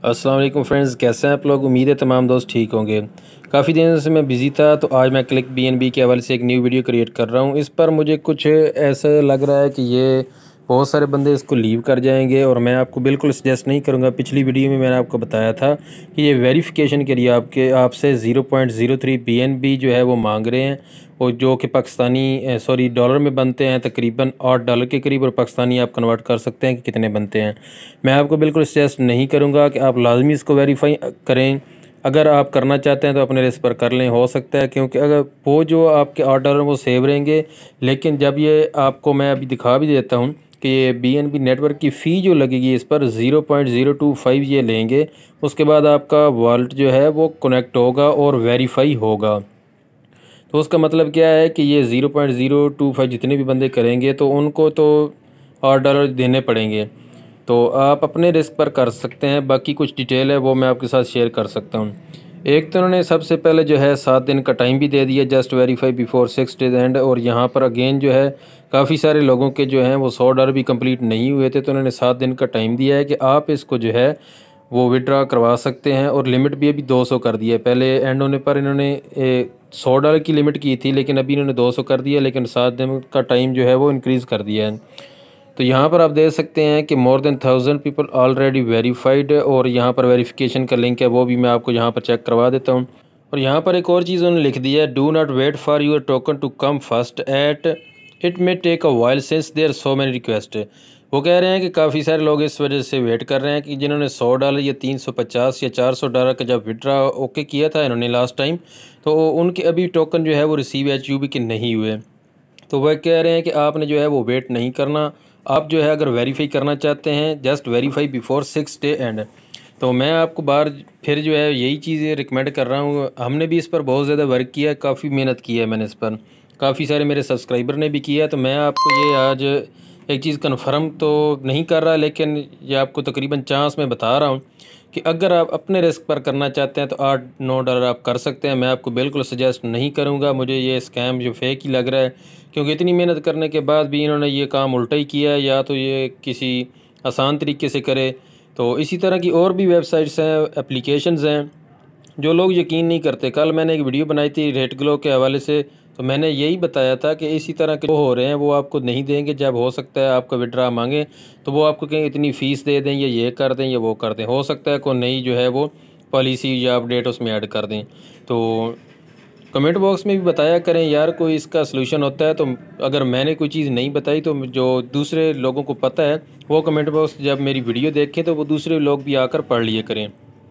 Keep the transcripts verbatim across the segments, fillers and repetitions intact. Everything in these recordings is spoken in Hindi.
अस्सलाम वालेकुम फ्रेंड्स, कैसे हैं आप लोग। उम्मीद है तमाम दोस्त ठीक होंगे। काफ़ी दिनों से मैं बिज़ी था, तो आज मैं क्लिक बी एन बी के हवाले से एक न्यू वीडियो क्रिएट कर रहा हूँ। इस पर मुझे कुछ ऐसा लग रहा है कि ये बहुत सारे बंदे इसको लीव कर जाएंगे, और मैं आपको बिल्कुल सजेस्ट नहीं करूँगा। पिछली वीडियो में मैंने आपको बताया था कि ये वेरिफिकेशन के लिए आपके आपसे zero point zero three B N B जो है वो मांग रहे हैं, और जो कि पाकिस्तानी सॉरी डॉलर में बनते हैं तकरीबन आठ डॉलर के करीब, और पाकिस्तानी आप कन्वर्ट कर सकते हैं कि कितने बनते हैं। मैं आपको बिल्कुल सजेस्ट नहीं करूँगा कि आप लाजमी इसको वेरीफाई करें। अगर आप करना चाहते हैं तो अपने रिस्क पर कर लें, हो सकता है, क्योंकि अगर वो जो आपके आठ डॉलर वो सेव रहेंगे, लेकिन जब ये आपको मैं अभी दिखा भी देता हूँ कि ये बी एन बी नेटवर्क की फ़ी जो लगेगी इस पर zero point zero two five ये लेंगे। उसके बाद आपका वॉलेट जो है वो कनेक्ट होगा और वेरीफाई होगा। तो उसका मतलब क्या है कि ये zero point zero two five जितने भी बंदे करेंगे तो उनको तो आठ डॉलर देने पड़ेंगे। तो आप अपने रिस्क पर कर सकते हैं। बाकी कुछ डिटेल है वो मैं आपके साथ शेयर कर सकता हूँ। एक तो उन्होंने सबसे पहले जो है सात दिन का टाइम भी दे दिया, just verify before six days end. और यहाँ पर अगेन जो है काफ़ी सारे लोगों के जो हैं वो सौ डॉलर भी कंप्लीट नहीं हुए थे, तो उन्होंने सात दिन का टाइम दिया है कि आप इसको जो है वो विड्रा करवा सकते हैं। और लिमिट भी अभी दो सौ कर दिया है। पहले एंड होने पर इन्होंने सौ डॉलर की लिमिट की थी, लेकिन अभी इन्होंने दो सौ कर दिया, लेकिन सात दिन का टाइम जो है वो इंक्रीज़ कर दिया है। तो यहाँ पर आप देख सकते हैं कि more than thousand people already verified, और यहाँ पर वेरिफिकेशन का लिंक है वो भी मैं आपको यहाँ पर चेक करवा देता हूँ। और यहाँ पर एक और चीज़ उन्होंने लिख दी है, do not wait for your token to come first at it may take a while since there so many request. वो कह रहे हैं कि काफ़ी सारे लोग इस वजह से वेट कर रहे हैं कि जिन्होंने सौ डॉलर या तीन सौ पचास या चार सौ डॉलर का जब विड्रा ओके किया था इन्होंने लास्ट टाइम, तो उनके अभी टोकन जो है वो रिसीव एच यू बी के नहीं हुए। तो वह कह रहे हैं कि आपने जो है वो वेट नहीं करना। आप जो है अगर वेरीफाई करना चाहते हैं, just verify before six day end. तो मैं आपको बार फिर जो है यही चीज़ें रिकमेंड कर रहा हूँ। हमने भी इस पर बहुत ज़्यादा वर्क किया है, काफ़ी मेहनत की है मैंने इस पर, काफ़ी सारे मेरे सब्सक्राइबर ने भी किया है। तो मैं आपको ये आज एक चीज़ कन्फर्म तो नहीं कर रहा, लेकिन ये आपको तकरीबन चांस में बता रहा हूँ कि अगर आप अपने रिस्क पर करना चाहते हैं तो आठ नौ डॉलर आप कर सकते हैं। मैं आपको बिल्कुल सजेस्ट नहीं करूँगा। मुझे ये स्कैम जो फेक ही लग रहा है, क्योंकि इतनी मेहनत करने के बाद भी इन्होंने ये काम उल्टा ही किया है, या तो ये किसी आसान तरीके से करे। तो इसी तरह की और भी वेबसाइट्स हैं, एप्लीकेशंस हैं जो लोग यकीन नहीं करते। कल मैंने एक वीडियो बनाई थी रेट ग्लो के हवाले से, तो मैंने यही बताया था कि इसी तरह के जो हो रहे हैं वो आपको नहीं देंगे। जब हो सकता है आपका विड्रा मांगे तो वो आपको कहें इतनी फ़ीस दे दें, या ये कर दें या वो कर दें। हो सकता है कोई नई जो है वो पॉलिसी या अपडेट उसमें ऐड कर दें। तो कमेंट बॉक्स में भी बताया करें यार, कोई इसका सलूशन होता है। तो अगर मैंने कोई चीज़ नहीं बताई तो जो दूसरे लोगों को पता है वो कमेंट बॉक्स जब मेरी वीडियो देखें तो वो दूसरे लोग भी आकर पढ़ लिए करें।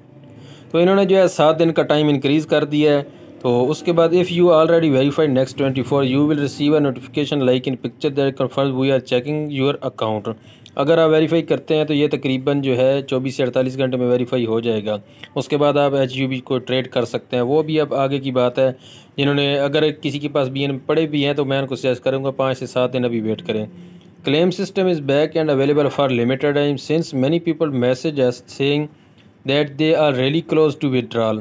तो इन्होंने जो है सात दिन का टाइम इंक्रीज़ कर दिया है। तो उसके बाद if you already verified next twenty four you will receive a notification like in picture that confirm we are checking your account. अगर आप वेरीफाई करते हैं तो ये तकरीबन जो है चौबीस से अड़तालीस घंटे में वेरीफाई हो जाएगा। उसके बाद आप एच यू बी को ट्रेड कर सकते हैं। वो भी अब आगे की बात है। जिन्होंने अगर किसी के पास बी एन पड़े भी हैं तो मैं उनको सजेस्ट करूँगा पाँच से सात दिन अभी वेट करें। Claim system is back and available for limited time since many people message us saying that they are really close to withdrawal.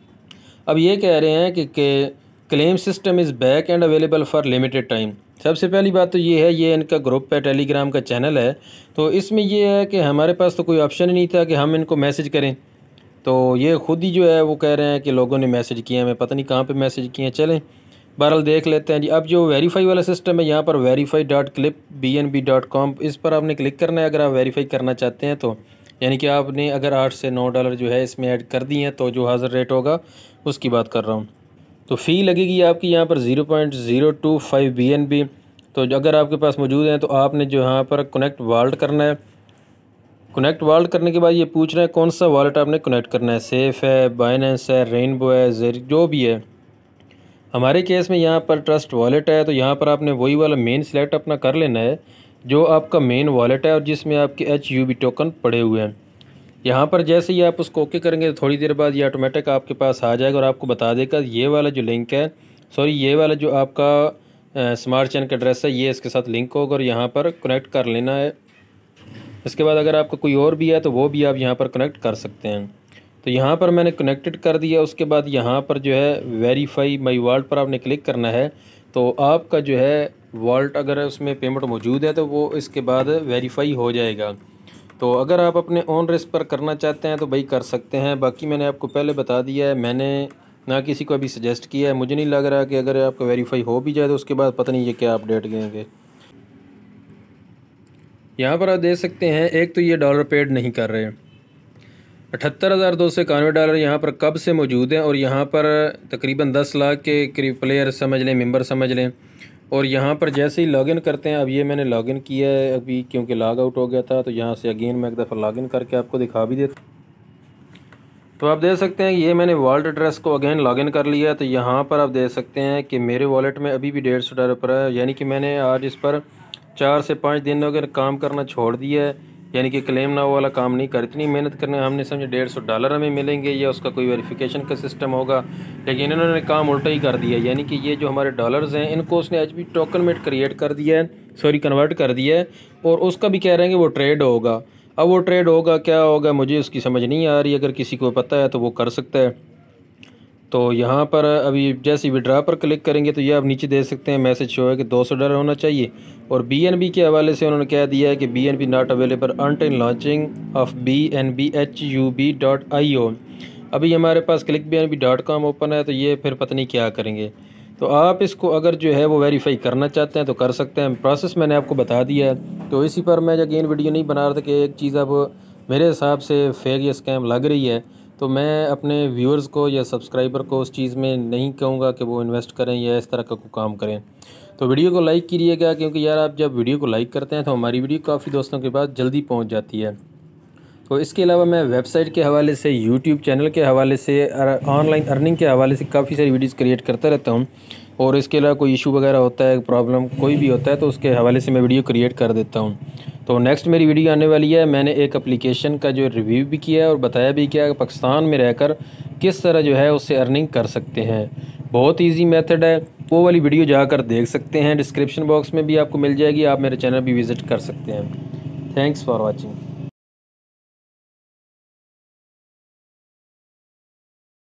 अब ये कह रहे हैं कि claim system is back and available for limited time. सबसे पहली बात तो ये है, ये इनका ग्रुप है, टेलीग्राम का चैनल है। तो इसमें ये है कि हमारे पास तो कोई ऑप्शन ही नहीं था कि हम इनको मैसेज करें। तो ये ख़ुद ही जो है वो कह रहे हैं कि लोगों ने मैसेज किए हैं, मैं पता नहीं कहाँ पे मैसेज किए हैं। चलें बहरहाल देख लेते हैं जी। अब जो वेरीफाई वाला सिस्टम है यहाँ पर verify dot clip B N B dot com, इस पर आपने क्लिक करना है अगर आप वेरीफाई करना चाहते हैं तो। यानी कि आपने अगर आठ से नौ डॉलर जो है इसमें ऐड कर दी हैं तो जो हाज़िर रेट होगा उसकी बात कर रहा हूँ। तो फ़ी लगेगी आपकी यहाँ पर zero point zero two five B N B. तो अगर आपके पास मौजूद हैं तो आपने जो यहाँ पर कनेक्ट वॉलेट करना है। कनेक्ट वॉलेट करने के बाद ये पूछ रहे हैं कौन सा वॉलेट आपने कनेक्ट करना है, सेफ़ है, बाइनेंस है, रेनबो है, जेर जो भी है। हमारे केस में यहाँ पर ट्रस्ट वॉलेट है, तो यहाँ पर आपने वही वाला मेन सेलेक्ट अपना कर लेना है जो आपका मेन वॉलेट है और जिसमें आपके एच यू बी टोकन पड़े हुए हैं। यहाँ पर जैसे ही आप उसको ओके करेंगे तो थोड़ी देर बाद ये ऑटोमेटिक आपके पास आ जाएगा और आपको बता देगा ये वाला जो लिंक है, सॉरी ये वाला जो आपका स्मार्ट चेन का एड्रेस है ये इसके साथ लिंक होगा और यहाँ पर कनेक्ट कर लेना है। इसके बाद अगर आपका कोई और भी है तो वो भी आप यहाँ पर कनेक्ट कर सकते हैं। तो यहाँ पर मैंने कनेक्टेड कर दिया। उसके बाद यहाँ पर जो है वेरीफाई माई वॉलेट पर आपने क्लिक करना है। तो आपका जो है वॉलेट अगर उसमें पेमेंट मौजूद है तो वो इसके बाद वेरीफाई हो जाएगा। तो अगर आप अपने ऑन रिस्क पर करना चाहते हैं तो भाई कर सकते हैं। बाकी मैंने आपको पहले बता दिया है, मैंने ना किसी को अभी सजेस्ट किया है। मुझे नहीं लग रहा कि अगर आपका वेरीफाई हो भी जाए तो उसके बाद पता नहीं ये क्या अपडेट देंगे। यहाँ पर आप देख सकते हैं, एक तो ये डॉलर पेड नहीं कर रहे। अठहत्तर हज़ार दो सौ इक्यानवे डॉलर यहाँ पर कब से मौजूद हैं और यहाँ पर तकरीबन दस लाख के करीब प्लेयर समझ लें, मेंबर समझ लें। और यहाँ पर जैसे ही लॉगिन करते हैं, अब ये मैंने लॉगिन किया है अभी क्योंकि लॉग आउट हो गया था, तो यहाँ से अगेन मैं एक दफ़ा लॉगिन करके आपको दिखा भी देता। तो आप देख सकते हैं ये मैंने वॉलेट एड्रेस को अगेन लॉगिन कर लिया है। तो यहाँ पर आप देख सकते हैं कि मेरे वॉलेट में अभी भी डेढ़ सौ डॉलर पर है, यानी कि मैंने आज इस पर चार से पाँच दिन अगर काम करना छोड़ दिया है, यानी कि क्लेम नाउ वाला काम नहीं कर, इतनी मेहनत करने हमने समझे डेढ़ सौ डॉलर हमें मिलेंगे या उसका कोई वेरिफिकेशन का सिस्टम होगा, लेकिन इन्होंने काम उल्टा ही कर दिया। यानी कि ये जो हमारे डॉलर्स हैं इनको उसने एच बी टोकन में क्रिएट कर दिया है, सॉरी कन्वर्ट कर दिया है, और उसका भी कह रहे हैं कि वो ट्रेड होगा। अब वो ट्रेड होगा क्या होगा मुझे उसकी समझ नहीं आ रही, अगर किसी को पता है तो वो कर सकता है। तो यहाँ पर अभी जैसे विड्रा पर क्लिक करेंगे तो ये आप नीचे देख सकते हैं मैसेज शो है कि दो सौ डॉलर होना चाहिए। और बी एन बी के हवाले से उन्होंने कह दिया है कि B N B not available until launching of B N B H U B dot I O. अभी हमारे पास click B N B dot com open है, तो ये फिर पता नहीं क्या करेंगे। तो आप इसको अगर जो है वो वेरीफाई करना चाहते हैं तो कर सकते हैं, प्रोसेस मैंने आपको बता दिया है। तो इसी पर मैं अगेन वीडियो नहीं बना रहा था कि एक चीज़ अब मेरे हिसाब से फेक या स्कैम लग रही है, तो मैं अपने व्यूअर्स को या सब्सक्राइबर को उस चीज़ में नहीं कहूँगा कि वो इन्वेस्ट करें या इस तरह का कोई काम करें। तो वीडियो को लाइक कीजिएगा, क्योंकि यार आप जब वीडियो को लाइक करते हैं तो हमारी वीडियो काफ़ी दोस्तों के पास जल्दी पहुँच जाती है। तो इसके अलावा मैं वेबसाइट के हवाले से, यूट्यूब चैनल के हवाले से, ऑनलाइन अर्निंग के हवाले से काफ़ी सारी वीडियोस क्रिएट करता रहता हूँ। और इसके अलावा कोई इशू वगैरह होता है, प्रॉब्लम कोई भी होता है, तो उसके हवाले से मैं वीडियो क्रिएट कर देता हूँ। तो नेक्स्ट मेरी वीडियो आने वाली है। मैंने एक एप्लीकेशन का जो रिव्यू भी किया है और बताया भी किया कि पाकिस्तान में रहकर किस तरह जो है उससे अर्निंग कर सकते हैं। बहुत ईजी मेथड है, वो वाली वीडियो जाकर देख सकते हैं, डिस्क्रिप्शन बॉक्स में भी आपको मिल जाएगी। आप मेरे चैनल भी विज़िट कर सकते हैं। Thanks for watching.